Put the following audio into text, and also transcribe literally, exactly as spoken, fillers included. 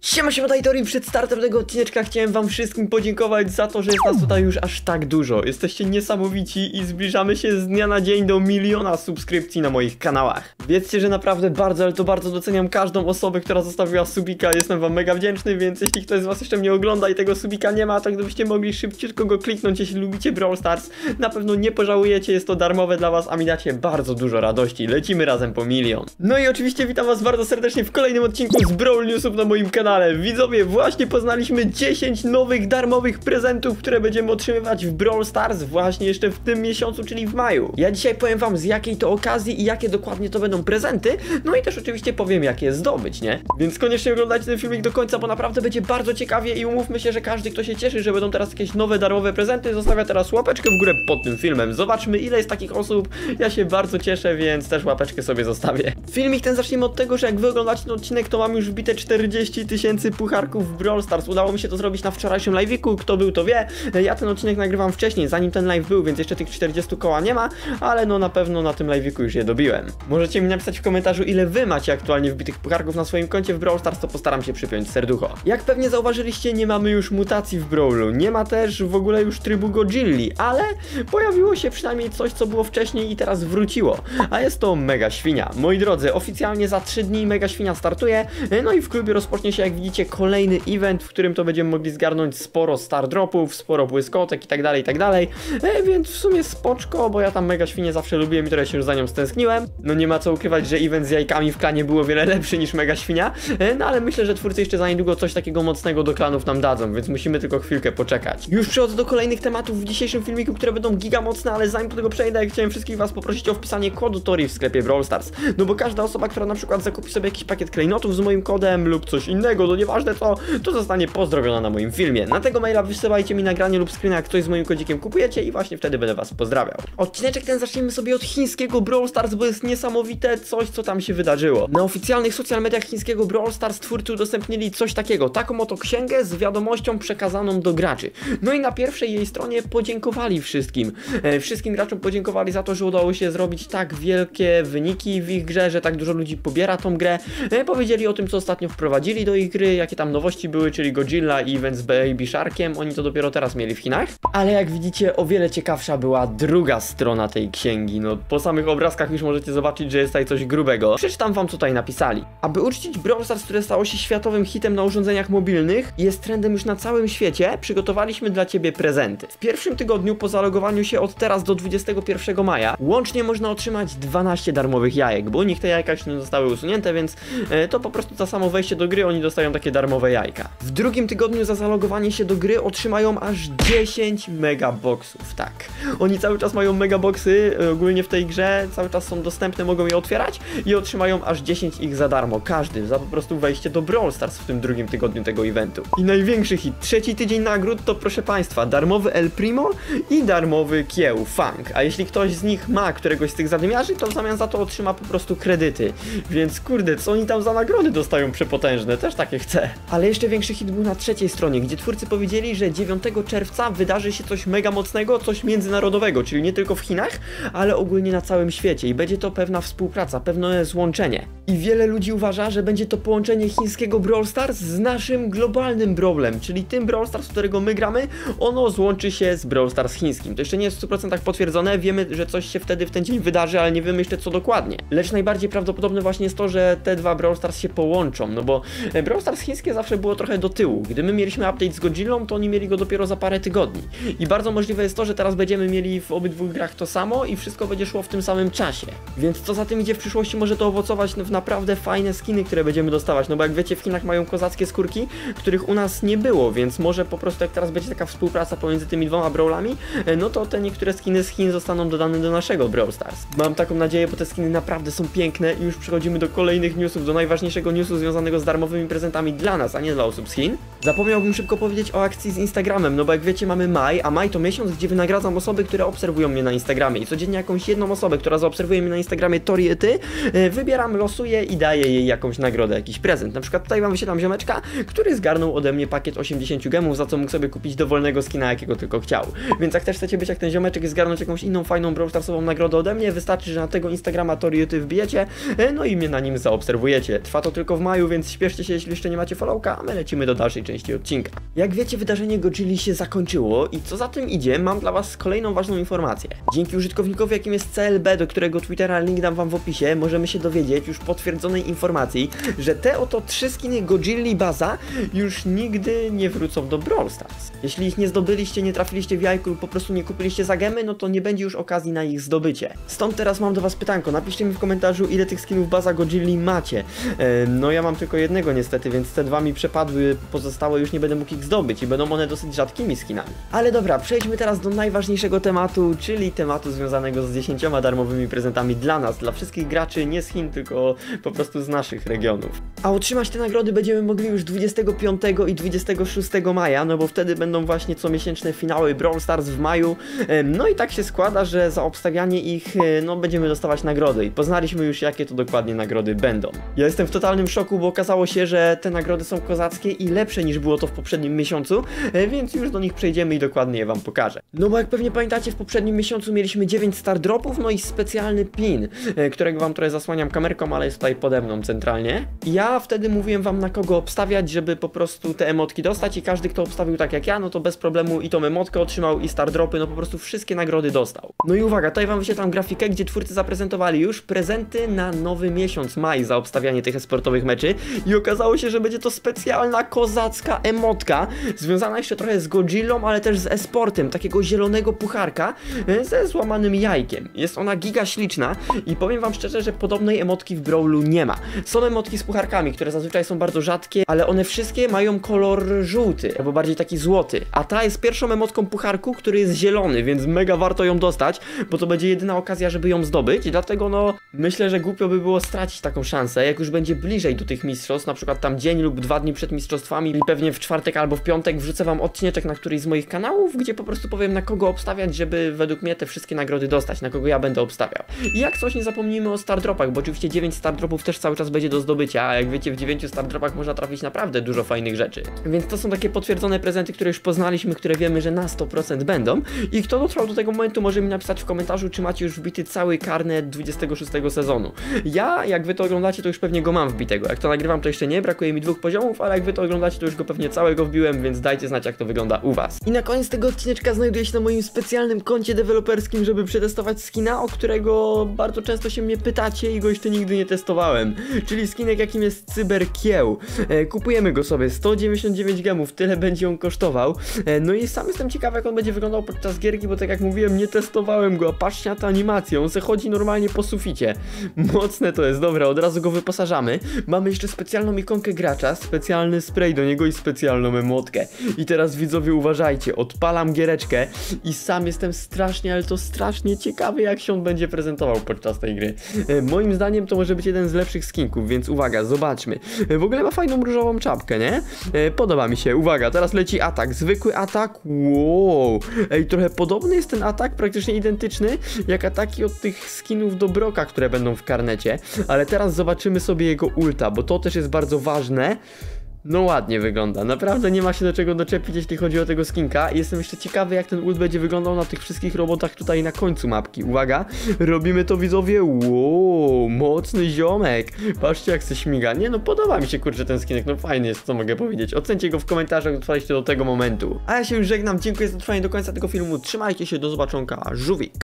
Siema, siema, Tori. Przed startem tego odcineczka chciałem wam wszystkim podziękować za to, że jest nas tutaj już aż tak dużo. Jesteście niesamowici i zbliżamy się z dnia na dzień do miliona subskrypcji na moich kanałach. Wiedzcie, że naprawdę bardzo, ale to bardzo doceniam każdą osobę, która zostawiła subika. Jestem wam mega wdzięczny, więc jeśli ktoś z was jeszcze mnie ogląda i tego subika nie ma, to gdybyście mogli szybciutko go kliknąć, jeśli lubicie Brawl Stars, na pewno nie pożałujecie, jest to darmowe dla was, a mi dacie bardzo dużo radości. Lecimy razem po milion. No i oczywiście witam was bardzo serdecznie w kolejnym odcinku z Brawl Newsów na moim kanale. Widzowie, właśnie poznaliśmy dziesięć nowych darmowych prezentów, które będziemy otrzymywać w Brawl Stars właśnie jeszcze w tym miesiącu, czyli w maju. Ja dzisiaj powiem wam, z jakiej to okazji i jakie dokładnie to będą prezenty, no i też oczywiście powiem, jak je zdobyć, nie? Więc koniecznie oglądajcie ten filmik do końca, bo naprawdę będzie bardzo ciekawie i umówmy się, że każdy, kto się cieszy, że będą teraz jakieś nowe darmowe prezenty, zostawia teraz łapeczkę w górę pod tym filmem. Zobaczmy, ile jest takich osób. Ja się bardzo cieszę, więc też łapeczkę sobie zostawię. Filmik ten zacznijmy od tego, że jak wy oglądacie ten odcinek, to mam już wbite czterdzieści tysięcy pucharków w Brawl Stars. Udało mi się to zrobić na wczorajszym live'iku, kto był, to wie. Ja ten odcinek nagrywam wcześniej, zanim ten live był, więc jeszcze tych czterdziestu koła nie ma, ale no na pewno na tym live'iku już je dobiłem. Możecie mi napisać w komentarzu, ile wy macie aktualnie wbitych pucharków na swoim koncie w Brawl Stars, to postaram się przypiąć serducho. Jak pewnie zauważyliście, nie mamy już mutacji w Brawlu, nie ma też w ogóle już trybu Godzilli, ale pojawiło się przynajmniej coś, co było wcześniej i teraz wróciło, a jest to Mega Świnia. Moi drodzy, oficjalnie za trzy dni Mega Świnia startuje, no i w klubie rozpocznie się, jak widzicie, kolejny event, w którym to będziemy mogli zgarnąć sporo star dropów, sporo błyskotek i tak dalej, i tak dalej, e, więc w sumie spoczko, bo ja tam Mega Świnię zawsze lubiłem i trochę się już za nią stęskniłem. No nie ma co ukrywać, że event z jajkami w klanie było wiele lepszy niż Mega Świnia, e, no ale myślę, że twórcy jeszcze za niedługo coś takiego mocnego do klanów nam dadzą, więc musimy tylko chwilkę poczekać. Już przechodzę do kolejnych tematów w dzisiejszym filmiku, które będą giga mocne, ale zanim do tego przejdę, chciałem wszystkich was poprosić o wpisanie kodu Tori w sklepie Brawl Stars, no bo każda osoba, która na przykład zakupi sobie jakiś pakiet klejnotów z moim kodem lub coś innego, no nieważne co, to zostanie pozdrowiona na moim filmie. Na tego maila wysyłajcie mi nagranie lub screena, jak coś z moim kodzikiem kupujecie i właśnie wtedy będę was pozdrawiał. Odcineczek ten zaczniemy sobie od chińskiego Brawl Stars, bo jest niesamowite coś, co tam się wydarzyło. Na oficjalnych social mediach chińskiego Brawl Stars twórcy udostępnili coś takiego, taką oto księgę z wiadomością przekazaną do graczy. No i na pierwszej jej stronie podziękowali wszystkim. E, wszystkim graczom podziękowali za to, że udało się zrobić tak wielkie wyniki w ich grze, że tak dużo ludzi pobiera tą grę. E, powiedzieli o tym, co ostatnio wprowadzili do ich gry, jakie tam nowości były, czyli Godzilla i event z Baby Sharkiem. Oni to dopiero teraz mieli w Chinach. Ale jak widzicie, o wiele ciekawsza była druga strona tej księgi. No po samych obrazkach już możecie zobaczyć, że jest tutaj coś grubego. Przeczytam wam, co tutaj napisali. Aby uczcić Brawl Stars, które stało się światowym hitem na urządzeniach mobilnych i jest trendem już na całym świecie, przygotowaliśmy dla ciebie prezenty. W pierwszym tygodniu po zalogowaniu się od teraz do dwudziestego pierwszego maja łącznie można otrzymać dwanaście darmowych jajek, bo u nich te jajka jeszcze nie zostały usunięte, więc e, to po prostu za samo wejście do gry oni dostają takie darmowe jajka. W drugim tygodniu za zalogowanie się do gry otrzymają aż dziesięć megaboxów, tak. Oni cały czas mają megaboxy ogólnie w tej grze, cały czas są dostępne, mogą je otwierać i otrzymają aż dziesięć ich za darmo, każdy, za po prostu wejście do Brawl Stars w tym drugim tygodniu tego eventu. I największy hit, trzeci tydzień nagród to, proszę państwa, darmowy El Primo i darmowy kieł Fang, a jeśli ktoś z nich ma któregoś z tych zadymiarzy, to w zamian za to otrzyma po prostu kredyty, więc kurde, co oni tam za nagrody dostają przepotężne, też takie chcę. Ale jeszcze większy hit był na trzeciej stronie, gdzie twórcy powiedzieli, że dziewiątego czerwca wydarzy się coś mega mocnego, coś międzynarodowego, czyli nie tylko w Chinach, ale ogólnie na całym świecie i będzie to pewna współpraca, pewne złączenie. I wiele ludzi uważa, że będzie to połączenie chińskiego Brawl Stars z naszym globalnym Brawlem, czyli tym Brawl Stars, w którego my gramy, ono złączy się z Brawl Stars chińskim. To jeszcze nie jest w stu procentach potwierdzone, wiemy, że coś się wtedy w ten dzień wydarzy, ale nie wiemy jeszcze co dokładnie. Lecz najbardziej prawdopodobne właśnie jest to, że te dwa Brawl Stars się połączą, no bo Brawl Stars chińskie zawsze było trochę do tyłu. Gdy my mieliśmy update z Godzillą, to oni mieli go dopiero za parę tygodni. I bardzo możliwe jest to, że teraz będziemy mieli w obydwu grach to samo i wszystko będzie szło w tym samym czasie. Więc co za tym idzie, w przyszłości może to owocować w naprawdę fajne skiny, które będziemy dostawać, no bo jak wiecie, w Chinach mają kozackie skórki, których u nas nie było, więc może po prostu jak teraz będzie taka współpraca pomiędzy tymi dwoma brawlami, no to te niektóre skiny z Chin zostaną dodane do naszego Brawl Stars. Mam taką nadzieję, bo te skiny naprawdę są piękne i już przechodzimy do kolejnych newsów, do najważniejszego newsu związanego z darmowymi prezentami dla nas, a nie dla osób z Chin. Zapomniałbym szybko powiedzieć o akcji z Instagramem, no bo jak wiecie, mamy maj, a maj to miesiąc, gdzie wynagradzam osoby, które obserwują mnie na Instagramie i codziennie jakąś jedną osobę, która zaobserwuje mnie na Instagramie Tori ty, wybieram, losuję i daję jej jakąś nagrodę, jakiś prezent. Na przykład tutaj wam wyświetlam ziomeczka, który zgarnął ode mnie pakiet osiemdziesiąt gemów, za co mógł sobie kupić dowolnego skina, jakiego tylko chciał. Więc jak też chcecie być jak ten ziomeczek i zgarnąć jakąś inną fajną Brawl Starsową nagrodę ode mnie, wystarczy, że na tego Instagrama Tori ty wbijecie subskrypcję, no i mnie na nim zaobserwujecie. Trwa to tylko w maju, więc śpieszcie się, jeśli jeszcze nie macie followka, a my lecimy do dalszej części odcinka. Jak wiecie, wydarzenie Godzilli się zakończyło i co za tym idzie, mam dla was kolejną ważną informację. Dzięki użytkownikowi, jakim jest C L B, do którego Twittera link dam wam w opisie, możemy się dowiedzieć już potwierdzonej informacji, że te oto trzy skiny Godzilli Baza już nigdy nie wrócą do Brawl Stars. Jeśli ich nie zdobyliście, nie trafiliście w jajku lub po prostu nie kupiliście za gemy, no to nie będzie już okazji na ich zdobycie. Stąd teraz mam do was pytanko, napiszcie mi w komentarzu, ile tych skinów Baza Godzilli macie. E, no ja mam tylko jednego niestety, więc te dwa mi przepadły, pozostałe już nie będę mógł ich zdobyć i będą one dosyć rzadkimi skinami. Ale dobra, przejdźmy teraz do najważniejszego tematu, czyli tematu związanego z dziesięcioma darmowymi prezentami dla nas, dla wszystkich graczy, nie z Chin, tylko po prostu z naszych regionów. A otrzymać te nagrody będziemy mogli już dwudziestego piątego i dwudziestego szóstego maja, no bo wtedy będą właśnie comiesięczne finały Brawl Stars w maju. No i tak się składa, że za obstawianie ich, no będziemy dostawać nagrody i poznaliśmy już, jakie to dokładnie nagrody będą. Ja jestem w totalnym szoku, bo okazało się, że te nagrody są kozackie i lepsze niż było to w poprzednim miesiącu, więc już do nich przejdziemy i dokładnie je wam pokażę. No bo jak pewnie pamiętacie, w poprzednim miesiącu mieliśmy dziewięć star dropów, no i specjalny pin, którego wam trochę zasłaniam kamerką, ale jest tutaj pode mną centralnie. Ja wtedy mówiłem wam, na kogo obstawiać, żeby po prostu te emotki dostać i każdy, kto obstawił tak jak ja, no to bez problemu i tą emotkę otrzymał i star dropy, no po prostu wszystkie nagrody dostał. No i uwaga, tutaj wam wyświetlam grafikę, gdzie twórcy zaprezentowali już prezenty na nowy miesiąc, maj, za obstawianie tych esportowych meczy i okazało się, że będzie to specjalna kozacka emotka, związana jeszcze trochę z Godzillą, ale też z esportem, takiego zielonego pucharka ze złamanym jajkiem. Jest ona giga śliczna i powiem wam szczerze, że podobnej emotki w Brawlu nie ma. Są emotki z pucharkami, które zazwyczaj są bardzo rzadkie, ale one wszystkie mają kolor żółty, albo bardziej taki złoty, a ta jest pierwszą emotką pucharku, który jest zielony, więc mega warto ją dostać, bo to będzie jedyna okazja, żeby ją zdobyć, dlatego no myślę, że głupio by było stracić taką szansę, jak już będzie bliżej do tych mistrzostw, na przykład tam dzień lub dwa dni przed mistrzostwami i pewnie w czwartek albo w piątek wrzucę wam odcineczek na któryś z moich kanałów, gdzie po prostu powiem, na kogo obstawiać, żeby według mnie te wszystkie nagrody dostać, na kogo ja będę obstawiał. I jak coś, nie zapomnijmy o star dropach, bo oczywiście dziewięć star dropów też cały czas będzie do zdobycia, a jak wiecie, w dziewięciu star dropach można trafić naprawdę dużo fajnych rzeczy. Więc to są takie potwierdzone prezenty, które już poznaliśmy, które wiemy, że na sto procent będą. I kto dotrwał do tego momentu, może mi napisać w komentarzu, czy macie już wbity cały karnet dwudziestego szóstego sezonu. Ja, jak wy to oglądacie, to już pewnie go mam wbitego. Jak to nagrywam, to jeszcze nie, brakuje mi dwóch poziomów, ale jak wy to oglądacie, to już go pewnie całego wbiłem, więc dajcie znać, jak to wygląda u was. I na koniec tego odcineczka znajduję się na moim specjalnym koncie deweloperskim, żeby przetestować skina, o którego bardzo często się mnie pytacie i go jeszcze nigdy nie testowałem. Czyli skinek, jakim jest Cyberkieł. E, kupujemy go sobie, sto dziewięćdziesiąt dziewięć gemów, tyle będzie on kosztował. E, no i sam jestem ciekawy, jak on będzie wyglądał podczas gierki, bo tak jak mówiłem, nie testowałem go, a patrzcie na tę animację, on se chodzi normalnie po suficie. Mocne to jest, dobra, od razu go wyposażamy. Mamy jeszcze specjalną ikonkę gracza, specjalny spray do niego i specjalną emotkę. I teraz widzowie, uważajcie, odpalam giereczkę i sam jestem strasznie, ale to strasznie ciekawy, jak się on będzie prezentował podczas tej gry. E, moim zdaniem to może być jeden z lepszych skinków, więc uwaga, zobaczmy. E, w ogóle ma fajną różową czapkę, nie? E, podoba mi się, uwaga, teraz leci atak, zwykły atak, wow. Ej, trochę podobny jest ten atak, praktycznie identyczny, jak ataki od tych skinów do Broka, które będą w karnecie, ale teraz zobaczymy sobie jego ulta, bo to też jest bardzo ważne. No ładnie wygląda, naprawdę nie ma się do czego doczepić, jeśli chodzi o tego skinka. Jestem jeszcze ciekawy, jak ten ult będzie wyglądał na tych wszystkich robotach tutaj na końcu mapki. Uwaga, robimy to, widzowie. Wow, mocny ziomek. Patrzcie, jak se śmiga. Nie no, podoba mi się, kurczę, ten skinek, no fajny jest, co mogę powiedzieć. Ocencie go w komentarzach, dotrwaliście do tego momentu. A ja się już żegnam, dziękuję za dotrwanie do końca tego filmu, trzymajcie się, do zobaczonka, żółwik.